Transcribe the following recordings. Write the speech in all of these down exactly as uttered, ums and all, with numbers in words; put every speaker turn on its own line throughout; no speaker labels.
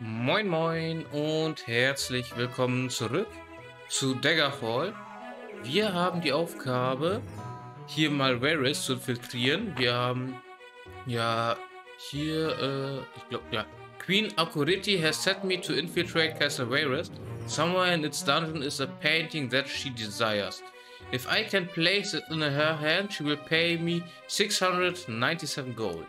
Moin Moin und herzlich willkommen zurück zu Daggerfall. Wir haben die Aufgabe, hier mal Varys zu infiltrieren. Wir haben ja hier, äh, ich glaube, ja. Queen Akuriti has set me to infiltrate Castle Varys. Somewhere in its dungeon is a painting that she desires. If I can place it in her hand, she will pay me six hundred ninety-seven gold.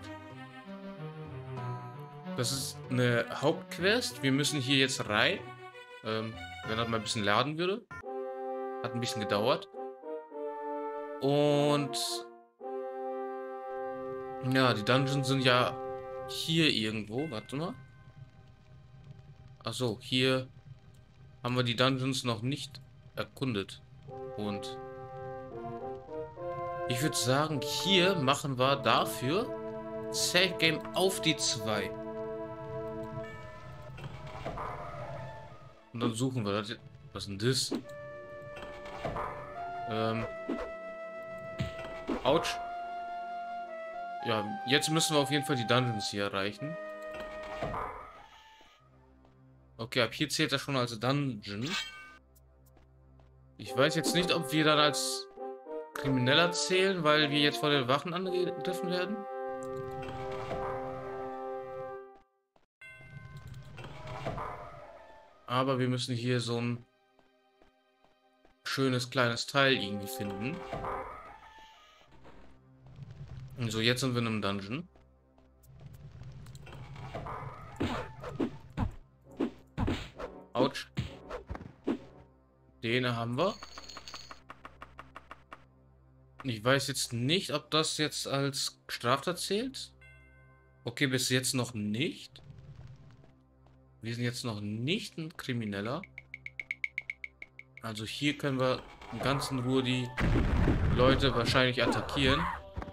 Das ist eine Hauptquest. Wir müssen hier jetzt rein. Ähm, wenn das mal ein bisschen laden würde. Hat ein bisschen gedauert. Und ja, die Dungeons sind ja hier irgendwo. Warte mal. Achso, hier haben wir die Dungeons noch nicht erkundet. Und ich würde sagen, hier machen wir dafür Save Game auf die zwei. Und dann suchen wir das. Was ist denn das? Ähm. Autsch. Ja, jetzt müssen wir auf jeden Fall die Dungeons hier erreichen. Okay, ab hier zählt das schon als Dungeon. Ich weiß jetzt nicht, ob wir dann als Krimineller zählen, weil wir jetzt von den Wachen angegriffen werden. Aber wir müssen hier so ein schönes kleines Teil irgendwie finden. Und so, jetzt sind wir in einem Dungeon. Autsch. Den haben wir. Ich weiß jetzt nicht, ob das jetzt als Straftat zählt. Okay, bis jetzt noch nicht. Wir sind jetzt noch nicht ein Krimineller. Also hier können wir ganz in Ruhe die Leute wahrscheinlich attackieren.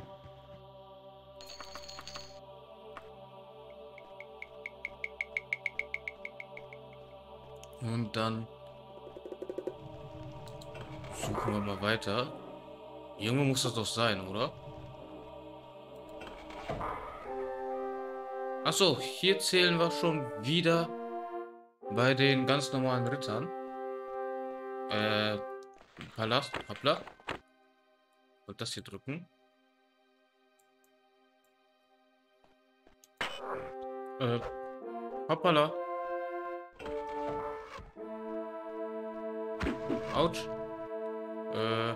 Und dann suchen wir mal weiter. Irgendwo muss das doch sein, oder? Achso, hier zählen wir schon wieder bei den ganz normalen Rittern. Äh, Palast, hoppla. Ich wollte das hier drücken. Äh, hoppala. Autsch. Äh.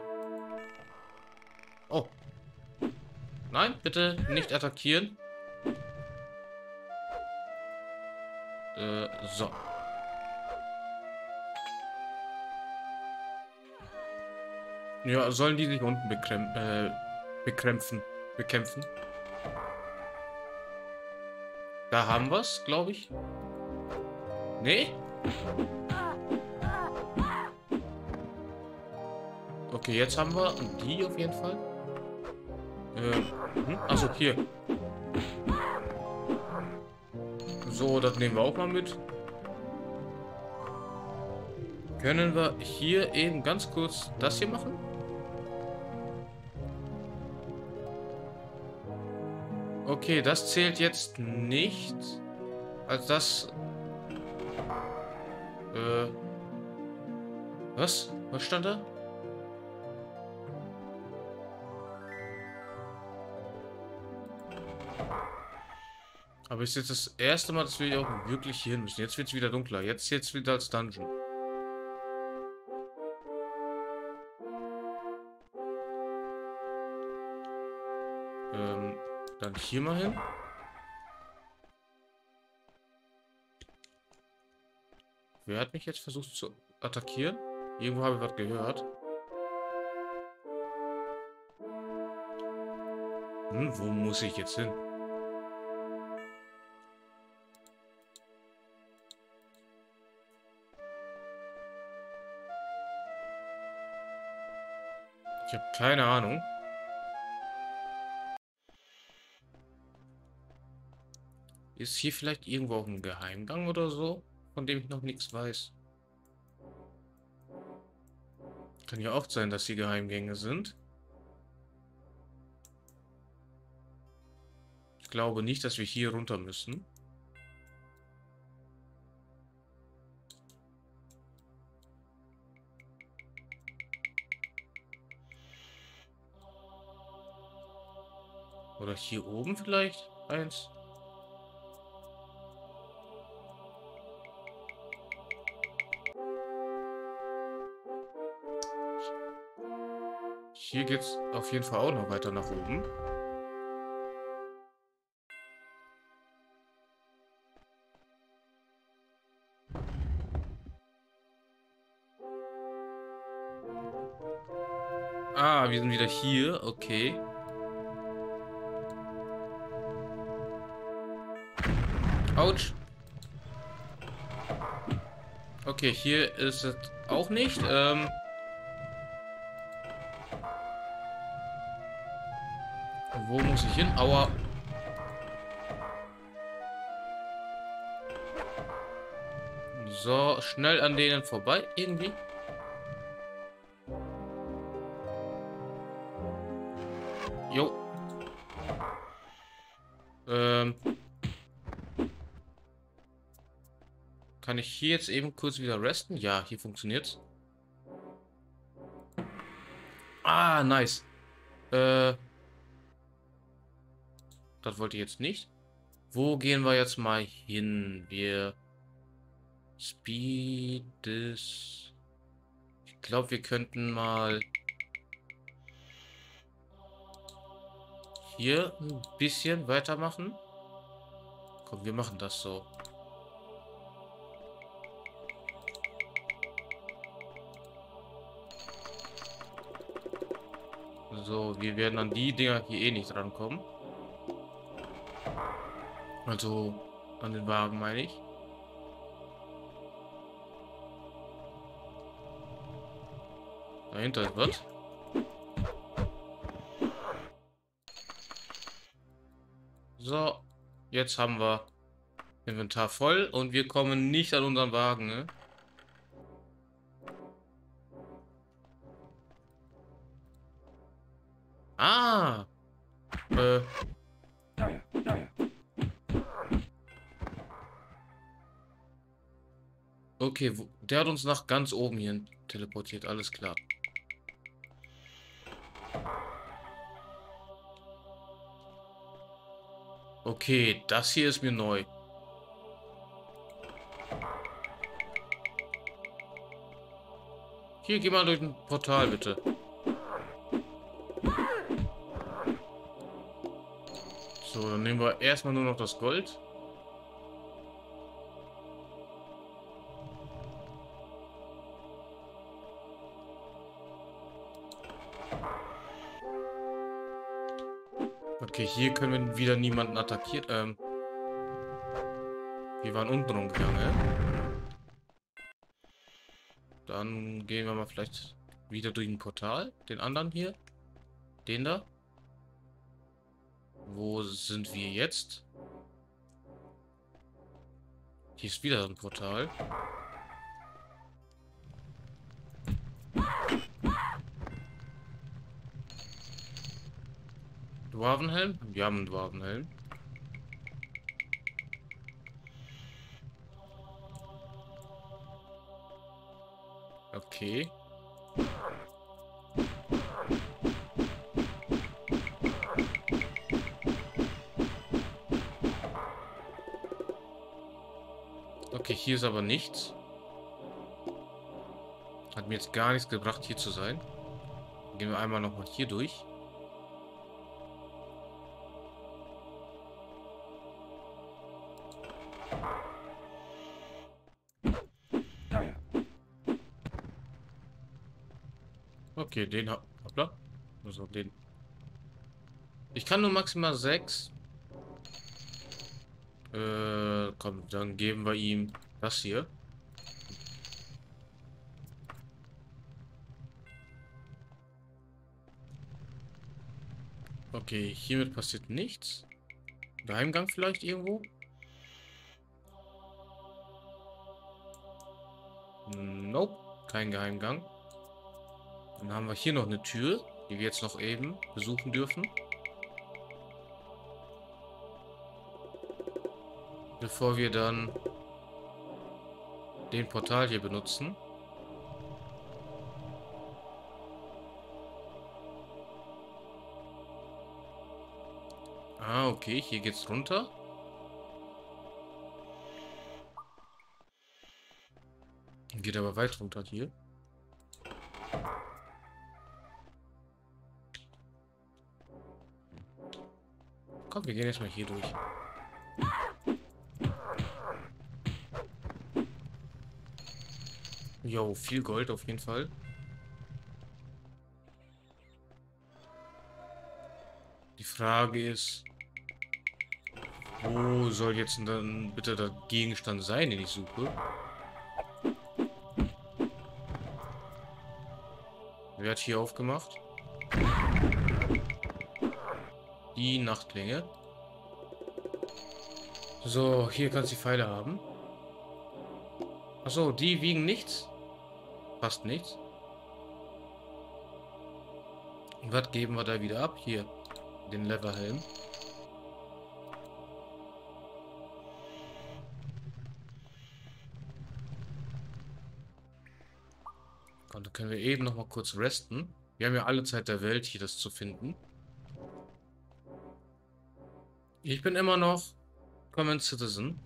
Oh. Nein, bitte nicht attackieren. Äh, so. Ja, sollen die sich unten bekräm äh, bekrämpfen, bekämpfen? Da haben wir es, glaube ich. Nee? Okay, jetzt haben wir die auf jeden Fall. Ähm, hm? Achso, hier. So, das nehmen wir auch mal mit. Können wir hier eben ganz kurz das hier machen? Okay, das zählt jetzt nicht. Als das... Äh... Was? Was stand da? Aber ist jetzt das erste Mal, dass wir auch wirklich hier hin müssen. Jetzt wird es wieder dunkler. Jetzt jetzt wieder als Dungeon. Ähm, dann hier mal hin. Wer hat mich jetzt versucht zu attackieren? Irgendwo habe ich was gehört. Hm, wo muss ich jetzt hin? Ich habe keine Ahnung. Ist hier vielleicht irgendwo auch ein Geheimgang oder so, von dem ich noch nichts weiß? Kann ja oft sein, dass hier Geheimgänge sind. Ich glaube nicht, dass wir hier runter müssen. Oder hier oben vielleicht eins. Hier geht's auf jeden Fall auch noch weiter nach oben. Ah, wir sind wieder hier. Okay. Autsch. Okay, hier ist es auch nicht. Ähm... Wo muss ich hin? Aua. So, schnell an denen vorbei, irgendwie. Jo. Ähm. Kann ich hier jetzt eben kurz wieder resten? Ja, hier funktioniert's. Ah, nice. Äh. Das wollte ich jetzt nicht. Wo gehen wir jetzt mal hin? Wir... Speed ist... Ich glaube, wir könnten mal... Hier ein bisschen weitermachen. Komm, wir machen das so. So, wir werden an die Dinger hier eh nicht rankommen. Also, an den Wagen meine ich. Dahinter ist was. So, jetzt haben wir Inventar voll und wir kommen nicht an unseren Wagen, ne? Ah! Äh. Okay, wo, der hat uns nach ganz oben hier teleportiert, alles klar. Okay, das hier ist mir neu. Hier, geh mal durch ein Portal, bitte. So, dann nehmen wir erstmal nur noch das Gold. Okay, hier können wir wieder niemanden attackiert. Ähm, wir waren unten rumgegangen. Dann gehen wir mal vielleicht wieder durch ein Portal. Den anderen hier. Den da. Wo sind wir jetzt? Hier ist wieder ein Portal. Dwarvenhelm? Wir haben einen Dwarvenhelm. Okay. Okay, hier ist aber nichts. Hat mir jetzt gar nichts gebracht, hier zu sein. Dann gehen wir einmal noch mal hier durch. Okay, den hab hoppla. Also den. Ich kann nur maximal sechs. Äh, komm, dann geben wir ihm das hier. Okay, hiermit passiert nichts. Geheimgang vielleicht irgendwo? Nope, kein Geheimgang. Dann haben wir hier noch eine Tür, die wir jetzt noch eben besuchen dürfen. Bevor wir dann den Portal hier benutzen. Ah, okay, hier geht's runter. Geht aber weit runter hier. Komm, wir gehen jetzt mal hier durch. Jo, viel Gold auf jeden Fall. Die Frage ist, wo soll jetzt denn dann bitte der Gegenstand sein, den ich suche? Wer hat hier aufgemacht? Die Nachtklinge. So, hier kannst du die Pfeile haben. Achso, die wiegen nichts. Fast nichts. Was geben wir da wieder ab? Hier, den Leverhelm. Und dann können wir eben noch mal kurz resten. Wir haben ja alle Zeit der Welt, hier das zu finden. Ich bin immer noch Common Citizen.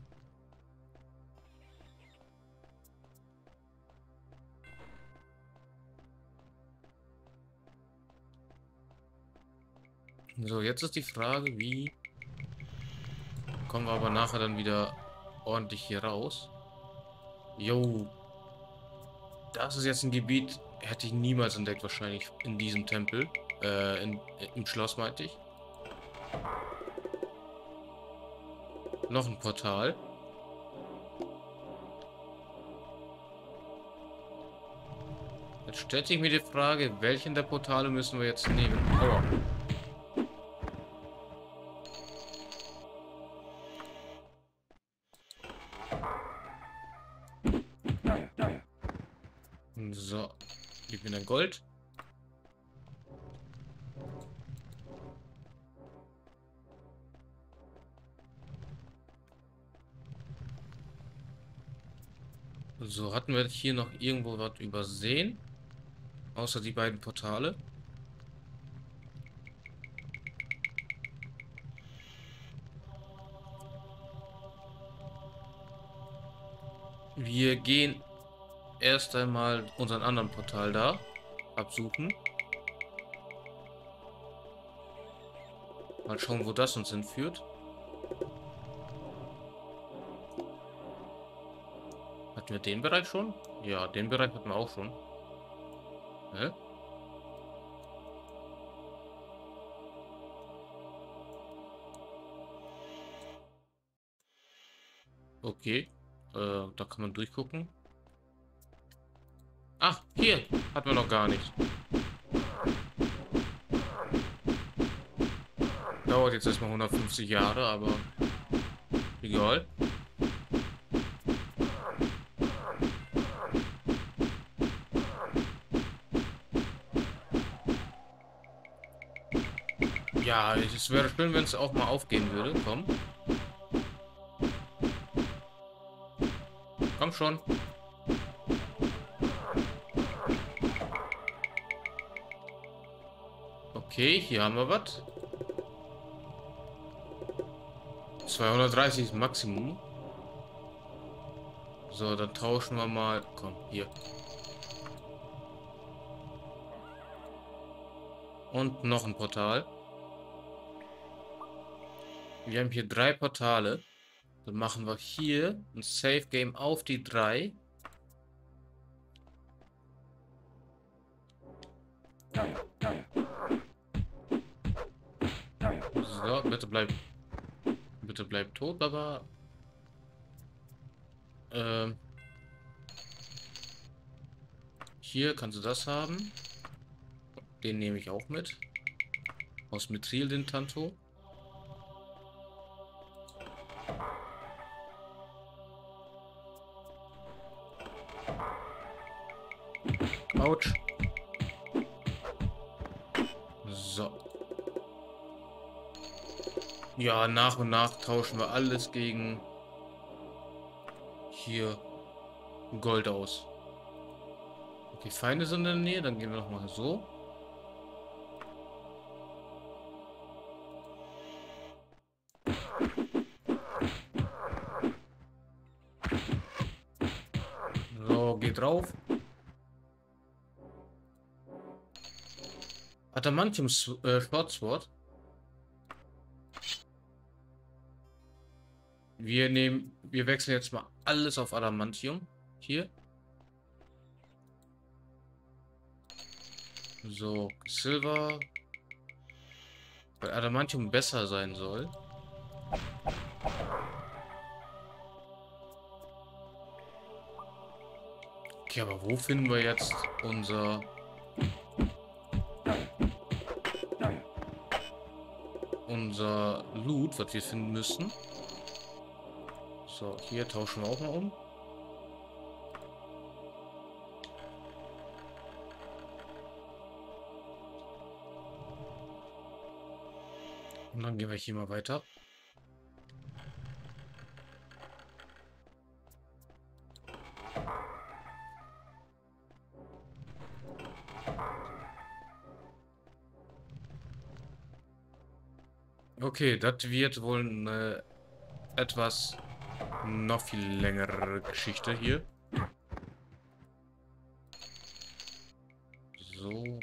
So, jetzt ist die Frage, wie kommen wir aber nachher dann wieder ordentlich hier raus. Jo, das ist jetzt ein Gebiet, hätte ich niemals entdeckt, wahrscheinlich in diesem Tempel. Äh, in, im Schloss meinte ich. Noch ein Portal. Jetzt stellt sich mir die Frage, welchen der Portale müssen wir jetzt nehmen? Aua. So, gib mir dann Gold. So, hatten wir hier noch irgendwo was übersehen? Außer die beiden Portale. Wir gehen erst einmal unseren anderen Portal da absuchen. Mal schauen, wo das uns hinführt. Hatten wir den Bereich schon? Ja, den Bereich hatten wir auch schon. Hä? Okay. Äh, da kann man durchgucken. Ach, hier. Hatten wir noch gar nicht. Dauert jetzt erstmal hundertfünfzig Jahre, aber egal. Ja, es wäre schön, wenn es auch mal aufgehen würde. Komm. Komm schon. Okay, hier haben wir was. zweihundertdreißig ist Maximum. So, dann tauschen wir mal. Komm, hier. Und noch ein Portal. Wir haben hier drei Portale. Dann machen wir hier ein Save Game auf die drei. So, bitte bleib. Bitte bleib tot, aber. Ähm. Hier kannst du das haben. Den nehme ich auch mit. Aus Mithril, den Tanto. Autsch. So. Ja, nach und nach tauschen wir alles gegen hier Gold aus. Okay, Feinde sind in der Nähe, dann gehen wir noch mal so. So, geht drauf. Adamantium äh, Schwarzwort. Wir nehmen, wir wechseln jetzt mal alles auf Adamantium. Hier. So, Silber. Weil Adamantium besser sein soll. Okay, aber wo finden wir jetzt unser... unser Loot, was wir finden müssen? So, hier tauschen wir auch mal um. Und dann gehen wir hier mal weiter. Okay, das wird wohl eine etwas noch viel längere Geschichte hier. So.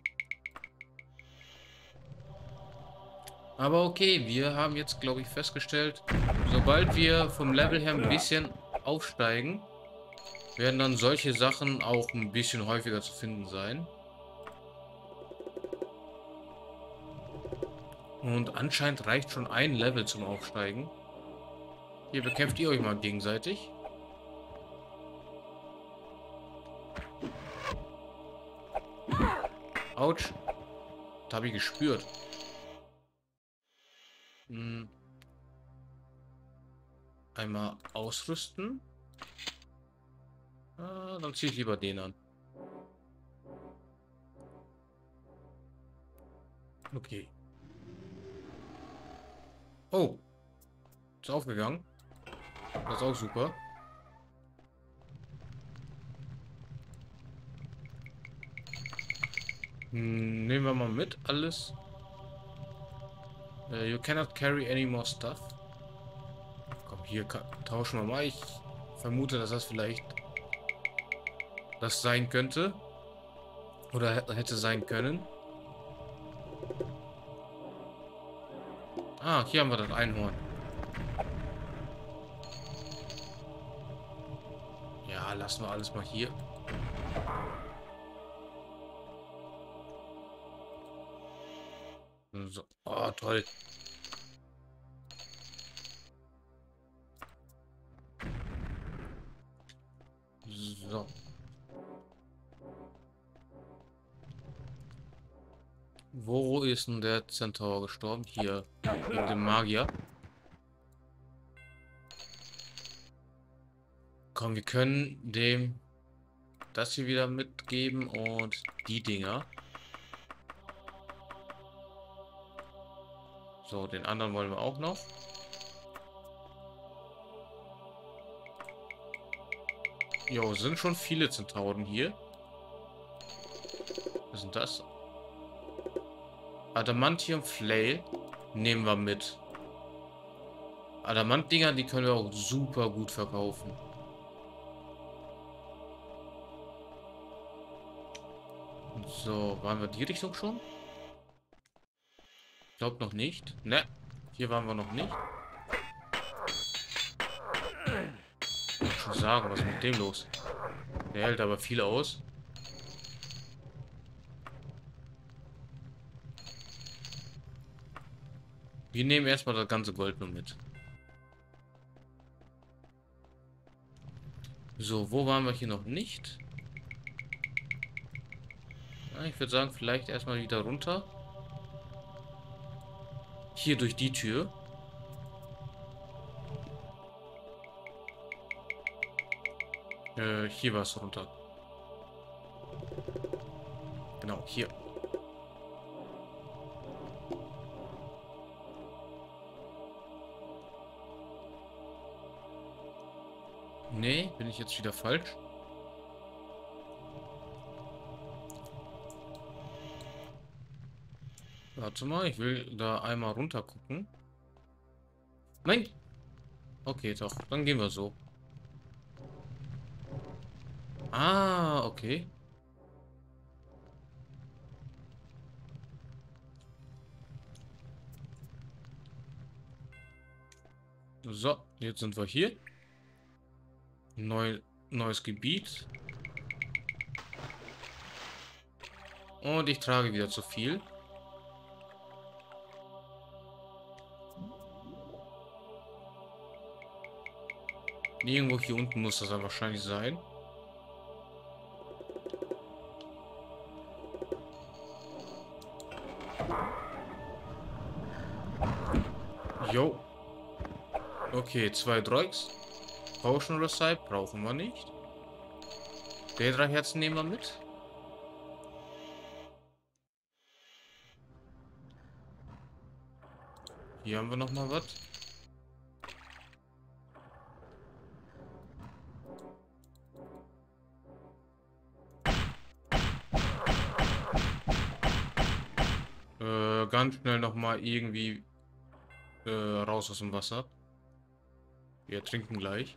Aber okay, wir haben jetzt, glaube ich, festgestellt, sobald wir vom Level her ein bisschen aufsteigen, werden dann solche Sachen auch ein bisschen häufiger zu finden sein. Und anscheinend reicht schon ein Level zum Aufsteigen. Hier bekämpft ihr euch mal gegenseitig. Autsch. Das habe ich gespürt. Hm. Einmal ausrüsten. Ah, dann ziehe ich lieber den an. Okay. Oh. Ist aufgegangen. Das ist auch super. Hm, nehmen wir mal mit alles. Uh, you cannot carry any more stuff. Komm, hier tauschen wir mal. Ich vermute, dass das vielleicht das sein könnte. Oder hätte sein können. Ah, hier haben wir das Einhorn. Ja, lassen wir alles mal hier. So. Oh, toll. So. Wo ist denn der Centaur gestorben? Hier, mit dem Magier. Komm, wir können dem das hier wieder mitgeben und die Dinger. So, den anderen wollen wir auch noch. Jo, sind schon viele Zentauren hier. Was sind das? Adamantium Flail nehmen wir mit. Adamant-Dinger, die können wir auch super gut verkaufen. So, waren wir die Richtung schon? Ich glaube noch nicht. Ne, hier waren wir noch nicht. Ich muss schon sagen, was ist mit dem los? Der hält aber viel aus. Wir nehmen erstmal das ganze Gold nur mit. So, wo waren wir hier noch nicht? Ja, ich würde sagen, vielleicht erstmal wieder runter. Hier durch die Tür. Äh, hier war es runter. Genau, hier. Nee, bin ich jetzt wieder falsch? Warte mal, ich will da einmal runter gucken. Nein! Okay, doch, dann gehen wir so. Ah, okay. So, jetzt sind wir hier. Neu, neues Gebiet. Und ich trage wieder zu viel. Irgendwo hier unten muss das dann wahrscheinlich sein. Jo. Okay, zwei Droids. Potion Recipe brauchen wir nicht. Der drei Herzen nehmen wir mit. Hier haben wir noch mal was. Äh, ganz schnell noch mal irgendwie äh, raus aus dem Wasser. Wir trinken gleich.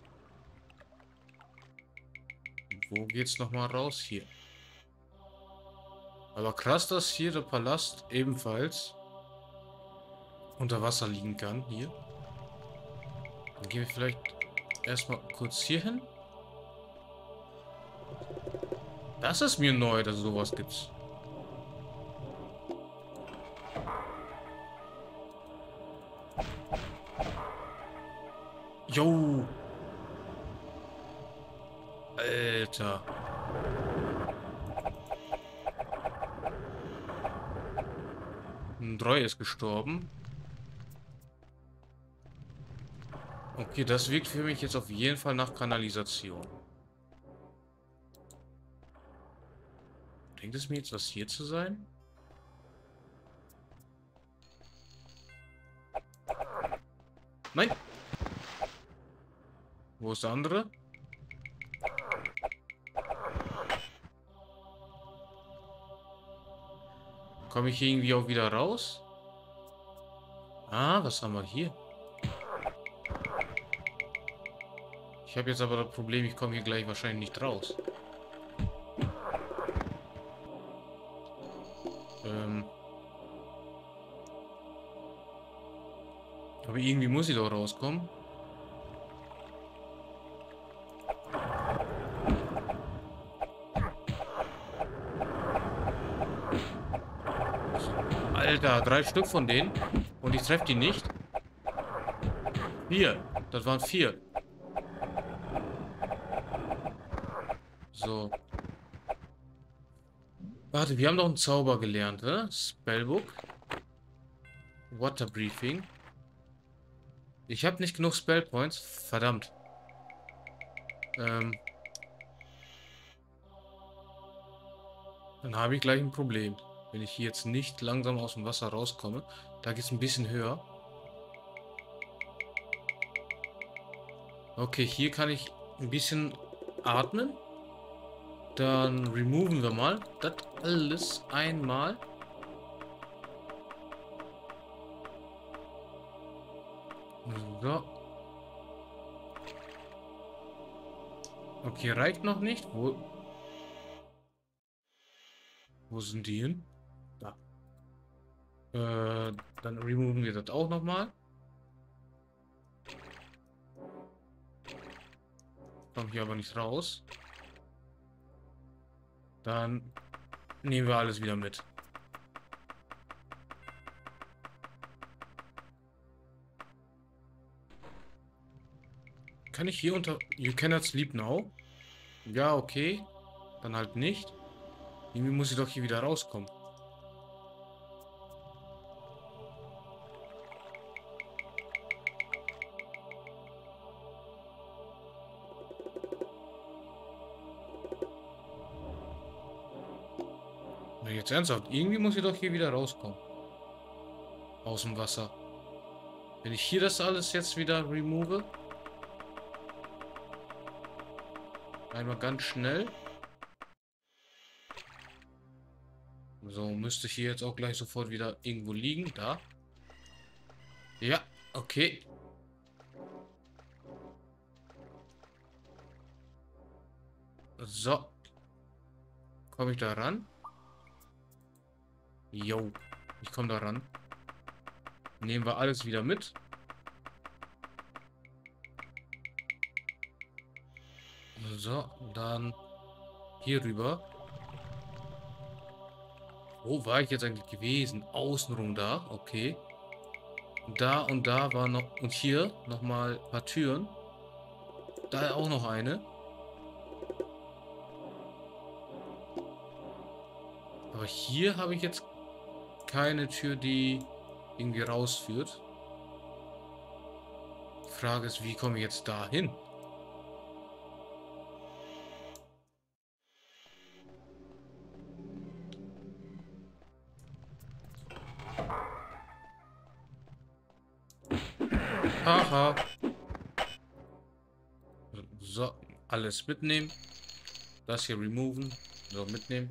Wo geht's noch mal raus? Hier. Aber krass, dass hier der Palast ebenfalls unter Wasser liegen kann. Hier. Dann gehen wir vielleicht erstmal kurz hier hin. Das ist mir neu, dass es sowas gibt. Jo. Alter. Ein Droid ist gestorben. Okay, das wirkt für mich jetzt auf jeden Fall nach Kanalisation. Bringt es mir jetzt was hier zu sein? Nein! Wo ist der andere? Komme ich hier irgendwie auch wieder raus? Ah, was haben wir hier? Ich habe jetzt aber das Problem, ich komme hier gleich wahrscheinlich nicht raus. Ähm. Aber irgendwie muss ich doch rauskommen. Alter, drei Stück von denen. Und ich treffe die nicht. Vier. Das waren vier. So. Warte, wir haben doch einen Zauber gelernt, ne? Spellbook. Water Briefing. Ich habe nicht genug Spellpoints. Verdammt. Ähm. Dann habe ich gleich ein Problem. Wenn ich hier jetzt nicht langsam aus dem Wasser rauskomme. Da geht es ein bisschen höher. Okay, hier kann ich ein bisschen atmen. Dann removen wir mal das alles einmal. So. Okay, reicht noch nicht. Wo, wo sind die hin? Da. Äh, dann removen wir das auch noch mal. Kommt hier aber nicht raus. Dann nehmen wir alles wieder mit. Kann ich hier unter... You cannot sleep now? Ja, okay. Dann halt nicht. Irgendwie muss ich doch hier wieder rauskommen. Na, jetzt ernsthaft. Irgendwie muss ich doch hier wieder rauskommen. Aus dem Wasser. Wenn ich hier das alles jetzt wieder remove. Einmal ganz schnell. So, müsste ich hier jetzt auch gleich sofort wieder irgendwo liegen. Da. Ja, okay. So. Komme ich da ran? Jo. Ich komme da ran. Nehmen wir alles wieder mit. So, dann hier rüber. Wo war ich jetzt eigentlich gewesen? Außenrum da, okay. Da und da war noch... Und hier nochmal ein paar Türen. Da auch noch eine. Aber hier habe ich jetzt keine Tür, die irgendwie rausführt. Die Frage ist, wie komme ich jetzt da hin? Haha. So, alles mitnehmen. Das hier removen. So, mitnehmen.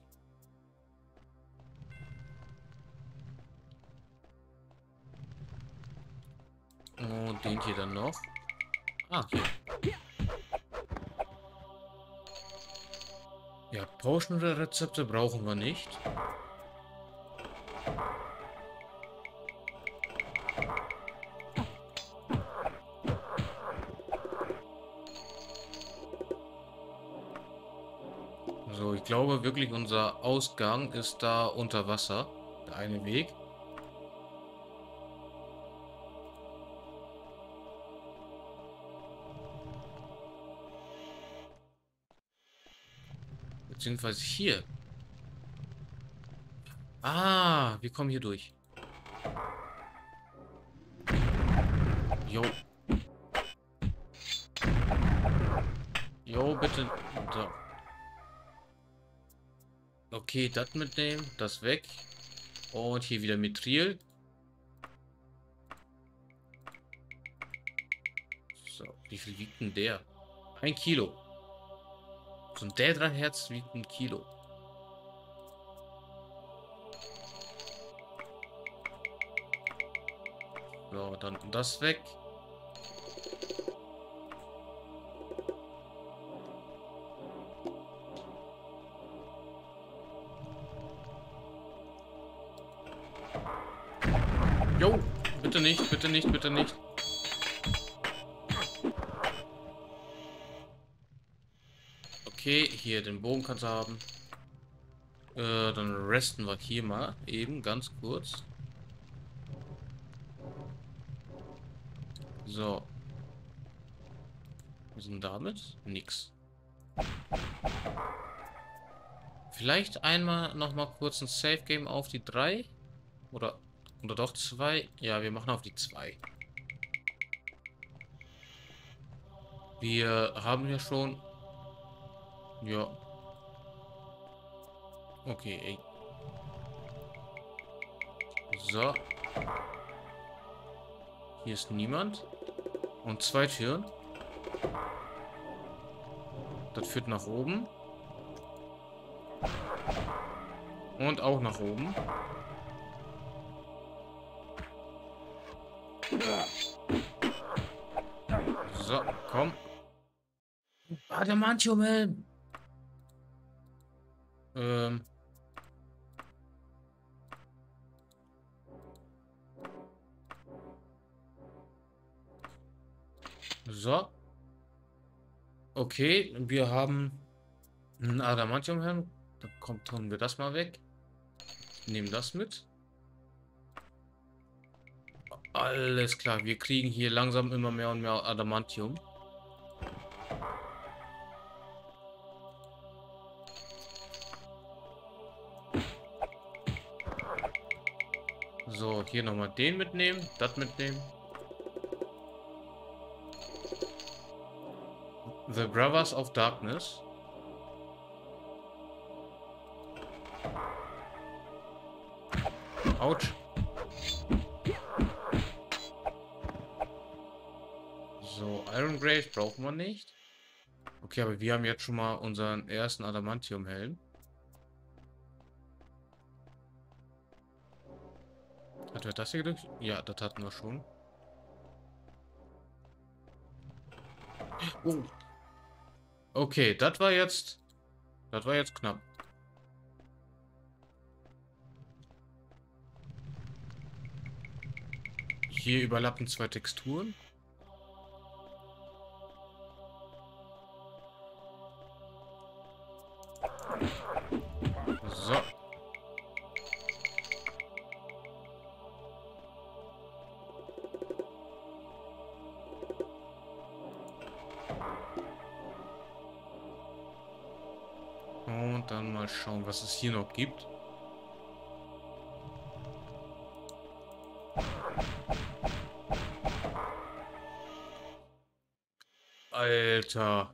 Und den hier dann noch. Ah, hier. Ja, Potion-Rezepte brauchen wir nicht. So, ich glaube wirklich, unser Ausgang ist da unter Wasser. Der eine Weg. Beziehungsweise hier. Ah, wir kommen hier durch. Jo. Jo, bitte. So. Okay, das mitnehmen. Das weg. Und hier wieder Mithril. So, wie viel wiegt denn der? Ein Kilo. So ein Dädra-Herz wiegt ein Kilo. So, dann das weg. Jo, bitte nicht, bitte nicht, bitte nicht. Okay, hier den Bogen kannst du haben. Äh, dann resten wir hier mal eben ganz kurz. So. Was ist denn damit? Nix. Vielleicht einmal noch mal kurz ein Safe Game auf die drei. Oder, oder doch zwei. Ja, wir machen auf die zwei. Wir haben ja schon... Ja. Okay, ey. So. Hier ist niemand. Und zwei Türen. Das führt nach oben. Und auch nach oben. So, komm. Adamantium-Helm. Ähm. So. Okay, wir haben einen Adamantium-Helm. Dann kommt, tun wir das mal weg. Nehmen das mit. Alles klar, wir kriegen hier langsam immer mehr und mehr Adamantium. So, hier nochmal den mitnehmen, das mitnehmen. The Brothers of Darkness. Autsch. So, Iron Grave brauchen wir nicht. Okay, aber wir haben jetzt schon mal unseren ersten Adamantium-Helm. Hatten wir das hier gedrückt? Ja, das hatten wir schon. Oh. Okay, das war jetzt... Das war jetzt knapp. Hier überlappen zwei Texturen. So. Und dann mal schauen, was es hier noch gibt. Alter.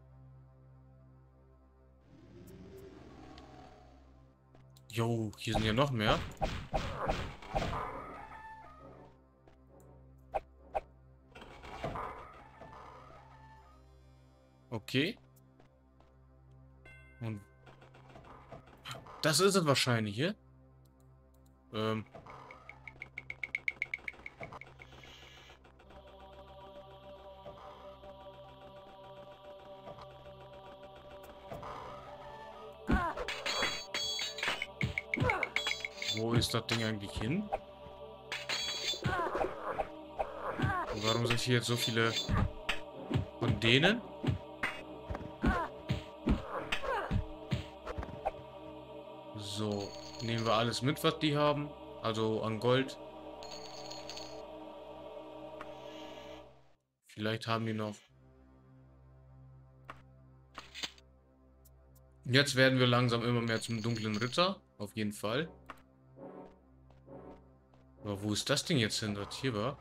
Jo, hier sind ja noch mehr. Okay. Und das ist es wahrscheinlich hier. Ähm. Wo ist das Ding eigentlich hin? Und warum sind hier jetzt so viele von denen? So, nehmen wir alles mit, was die haben. Also an Gold. Vielleicht haben die noch. Jetzt werden wir langsam immer mehr zum dunklen Ritter. Auf jeden Fall. Aber wo ist das Ding jetzt hin, das hier war?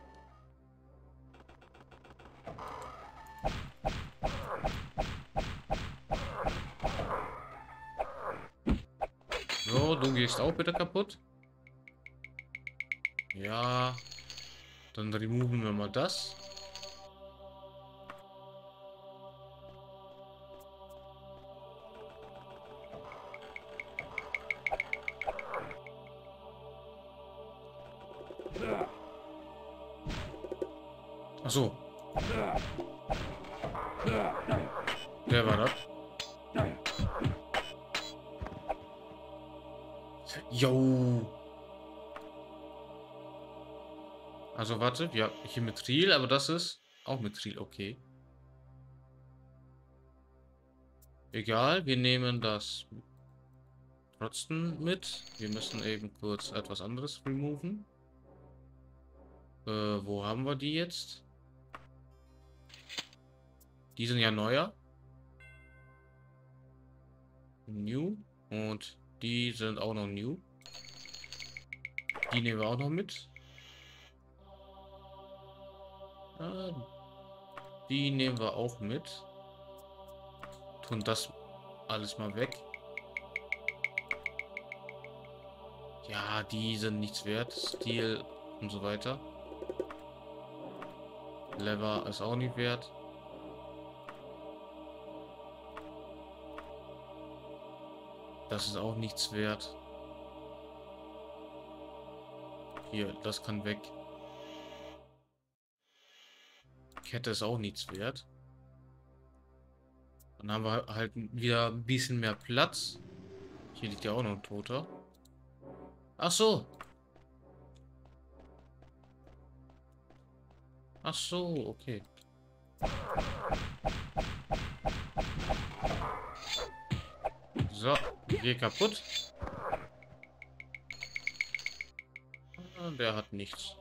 So, du gehst auch bitte kaputt. Ja. Dann removen wir mal das. Ach so. Der war das. Jo. Also warte, ja, hier Mithril, aber das ist auch Mithril, okay. Egal, wir nehmen das trotzdem mit. Wir müssen eben kurz etwas anderes removen. Äh, wo haben wir die jetzt? Die sind ja neuer. New. Und die sind auch noch new. Die nehmen wir auch noch mit. Ah, die nehmen wir auch mit. Tun das alles mal weg. Ja, die sind nichts wert. Stil und so weiter. Lever ist auch nicht wert. Das ist auch nichts wert. Hier, das kann weg. Kette ist auch nichts wert. Dann haben wir halt wieder ein bisschen mehr Platz. Hier liegt ja auch noch ein Toter. Ach so. Ach so, okay. So, geh kaputt. Der hat nichts.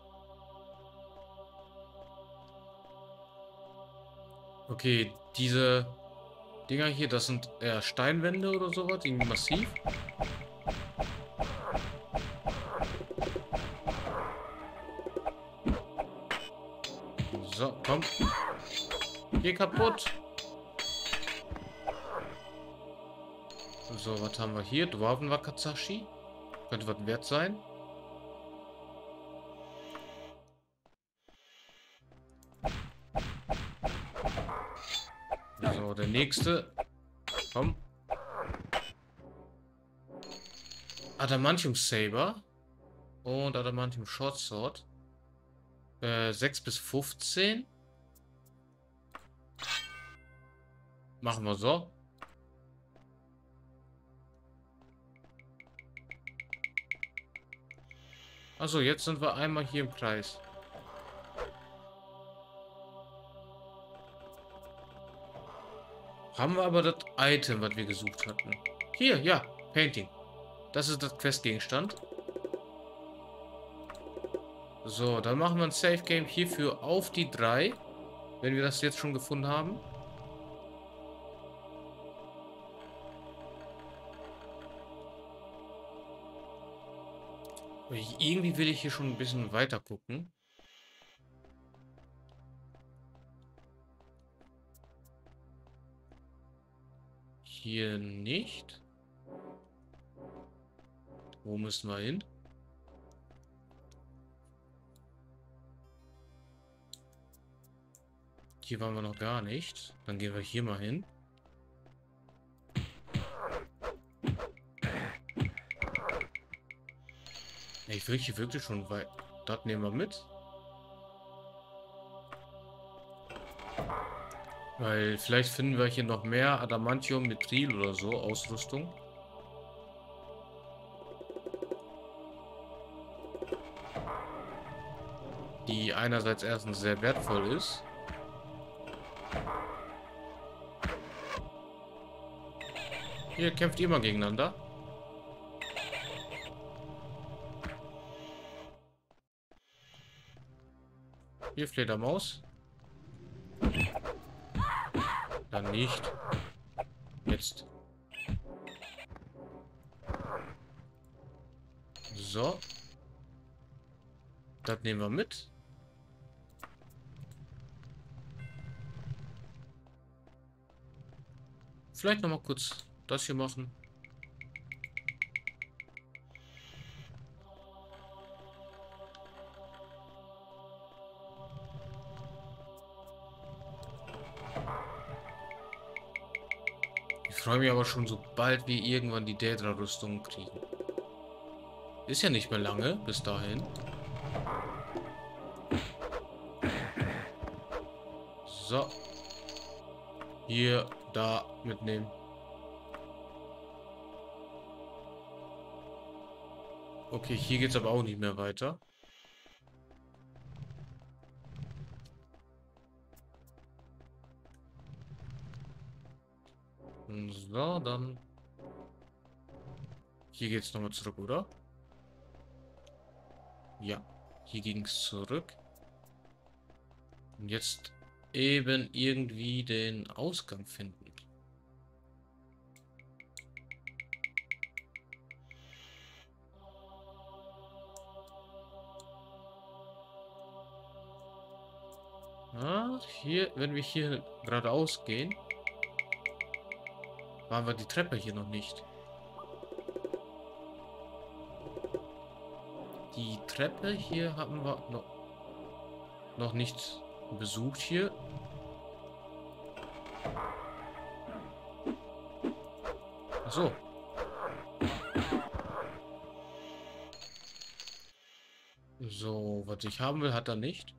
Okay, diese Dinger hier, das sind eher Steinwände oder sowas, irgendwie massiv. So, komm. Geh kaputt. So, was haben wir hier? Dwarven Wakazashi. Könnte was wert sein. So, der nächste. Komm. Adamantium Saber. Und Adamantium Short Sword. Äh, sechs bis fünfzehn. Machen wir so. Also jetzt sind wir einmal hier im Kreis. Haben wir aber das Item, was wir gesucht hatten. Hier, ja, Painting. Das ist das Questgegenstand. So, dann machen wir ein Safe Game hierfür auf die drei. Wenn wir das jetzt schon gefunden haben. Irgendwie will ich hier schon ein bisschen weiter gucken. Hier nicht. Wo müssen wir hin? Hier waren wir noch gar nicht. Dann gehen wir hier mal hin. Ich will hier wirklich schon weit. Das nehmen wir mit. Weil vielleicht finden wir hier noch mehr Adamantium, Mithril oder so Ausrüstung. Die einerseits erstens sehr wertvoll ist. Hier kämpft ihr mal gegeneinander. Hier Fledermaus. Dann nicht. Jetzt. So. Das nehmen wir mit. Vielleicht noch mal kurz das hier machen. Ich freue mich aber schon, sobald wir irgendwann die Daedra-Rüstung kriegen. Ist ja nicht mehr lange bis dahin. So. Hier, da mitnehmen. Okay, hier geht's aber auch nicht mehr weiter. So, dann. Hier geht's nochmal zurück, oder? Ja, hier ging's zurück. Und jetzt eben irgendwie den Ausgang finden. Ah, hier, wenn wir hier geradeaus gehen, waren wir die Treppe hier noch nicht. Die Treppe hier haben wir noch, noch nicht besucht hier. Ach so. So, was ich haben will, hat er nicht.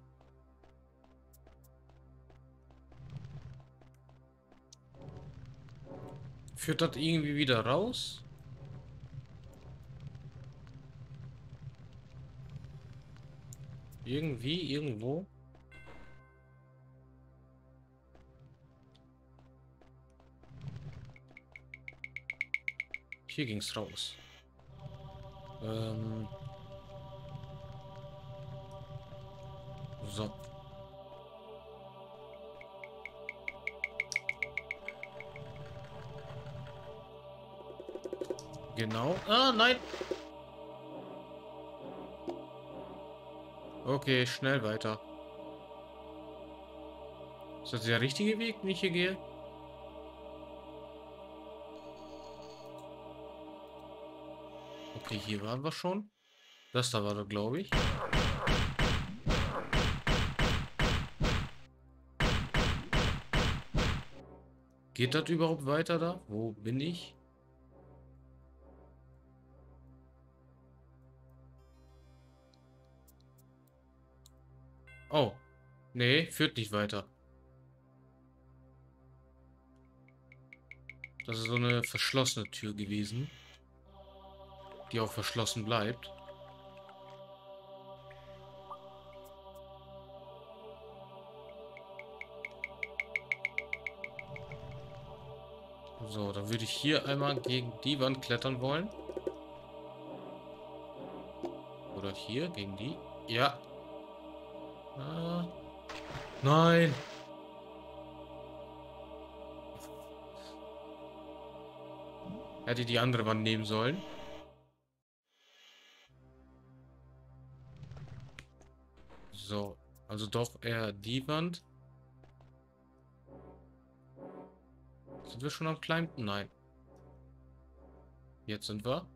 Führt das irgendwie wieder raus? Irgendwie, irgendwo. Hier ging es raus. Ähm. So. Genau. Ah, nein. Okay, schnell weiter. Ist das der richtige Weg, den ich hier gehe? Okay, hier waren wir schon. Das da war da, glaube ich. Geht das überhaupt weiter da? Wo bin ich? Oh. Nee, führt nicht weiter. Das ist so eine verschlossene Tür gewesen, die auch verschlossen bleibt. So, dann würde ich hier einmal gegen die Wand klettern wollen. Oder hier gegen die. Ja. Ah. Nein. Hätte die andere Wand nehmen sollen. So. Also doch eher die Wand. Sind wir schon am Climben? Nein. Jetzt sind wir.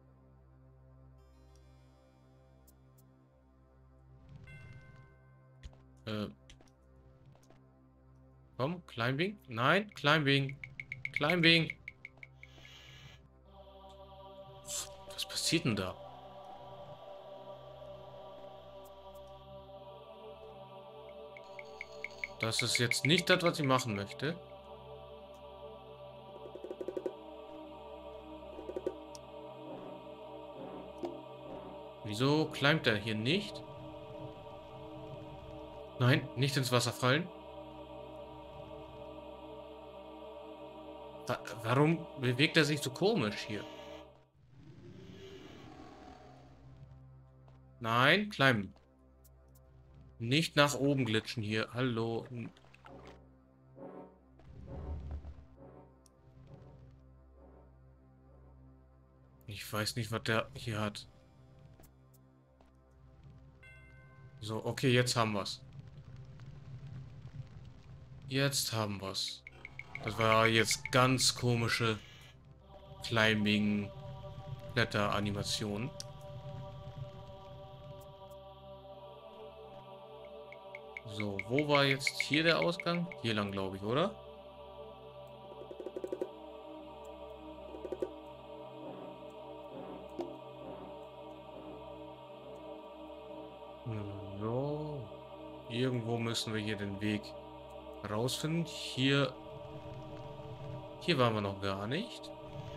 Äh. Komm, Climbing? Nein, Climbing. Climbing. Was passiert denn da? Das ist jetzt nicht das, was ich machen möchte. Wieso climbt er hier nicht? Nein, nicht ins Wasser fallen. Wa- Warum bewegt er sich so komisch hier? Nein, climben. Nicht nach oben glitschen hier. Hallo. Ich weiß nicht, was der hier hat. So, okay, jetzt haben wir's. Jetzt haben wir's. Das war jetzt ganz komische Climbing-Kletter-Animation. So, wo war jetzt hier der Ausgang? Hier lang, glaube ich, oder? So. Irgendwo müssen wir hier den Weg rausfinden. Hier... Hier waren wir noch gar nicht.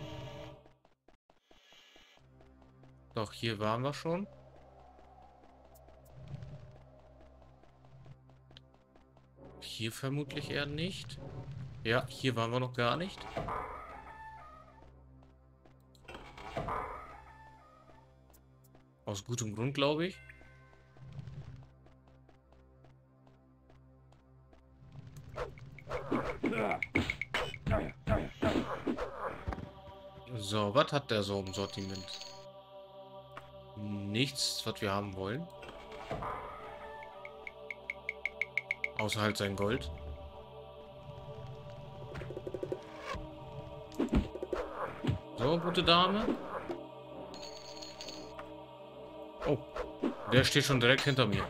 Doch, hier waren wir schon. Hier vermutlich eher nicht. Ja, hier waren wir noch gar nicht. Aus gutem Grund, glaube ich. So, was hat der so im Sortiment? Nichts, was wir haben wollen. Außer halt sein Gold. So, gute Dame. Oh, der steht schon direkt hinter mir.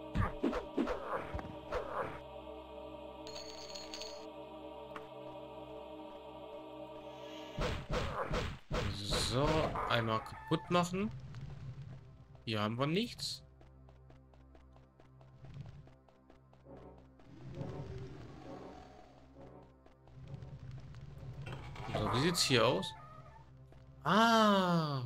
So, einmal kaputt machen. Hier haben wir nichts. So, wie sieht's hier aus? Ah!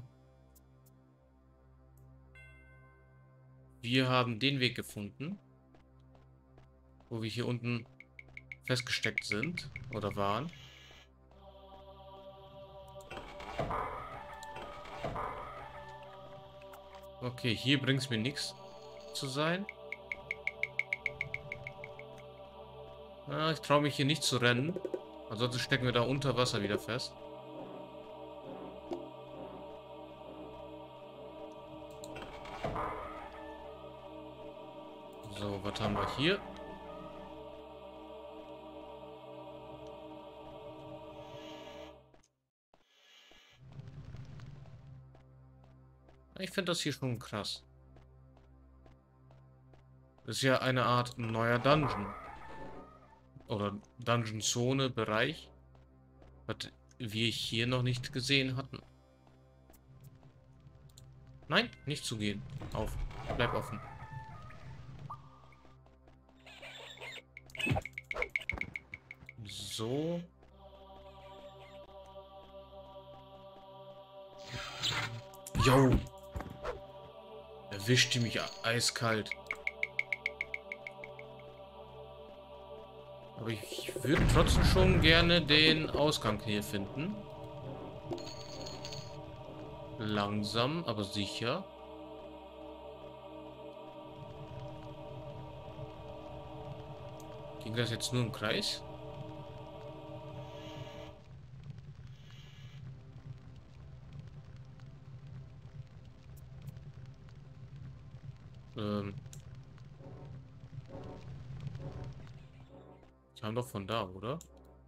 Wir haben den Weg gefunden, wo wir hier unten festgesteckt sind oder waren. Okay, hier bringt es mir nichts zu sein. Ah, ich traue mich hier nicht zu rennen. Ansonsten stecken wir da unter Wasser wieder fest. So, was haben wir hier? Ich finde das hier schon krass. Das ist ja eine Art neuer Dungeon. Oder Dungeon-Zone, Bereich. Was wir hier noch nicht gesehen hatten. Nein, nicht zugehen. Auf. Bleib offen. So. Jo. Erwischt die mich eiskalt. Aber ich würde trotzdem schon gerne den Ausgang hier finden. Langsam, aber sicher. Ging das jetzt nur im Kreis? Ähm. Kam doch von da, oder?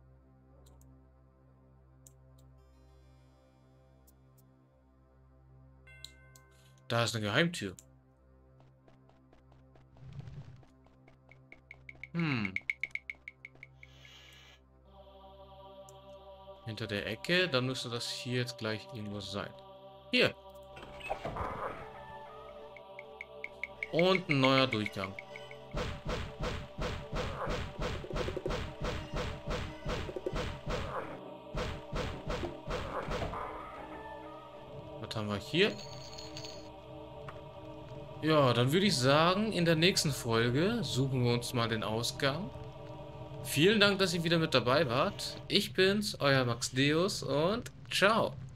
Da ist eine Geheimtür. Hm. Hinter der Ecke, dann müsste das hier jetzt gleich irgendwo sein. Hier. Und ein neuer Durchgang. Was haben wir hier? Ja, dann würde ich sagen, in der nächsten Folge suchen wir uns mal den Ausgang. Vielen Dank, dass ihr wieder mit dabei wart. Ich bin's, euer Max Deus und ciao.